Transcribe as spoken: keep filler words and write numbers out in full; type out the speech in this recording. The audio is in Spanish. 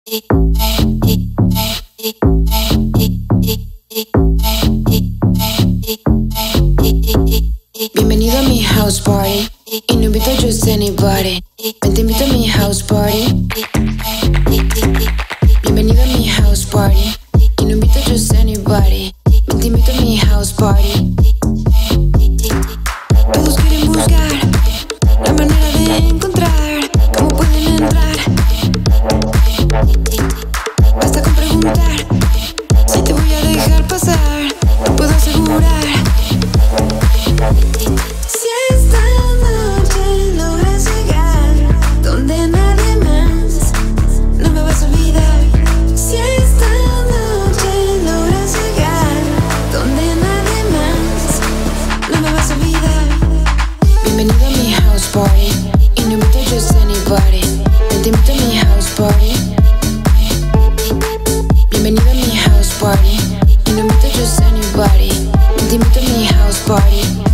Bienvenido a mi house party y no invito a just anybody. Ven, te invito a mi house party. Bienvenido a mi house party y no invito a just anybody. Ven, te invito a mi house party. Todos quieren buscar la manera de encontrar cómo pueden entrar. Basta con preguntar si te voy a dejar pasar. Te puedo asegurar. Si esta noche logras llegar donde nadie más, no me vas a olvidar. Si esta noche logras llegar donde nadie más, no me vas a olvidar. Bienvenido a mi house party y no invito a just anybody. Ven, te invito a mi house party. Bienvenido a mi house party y no invito a just anybody. Ven, te invito a mi house party.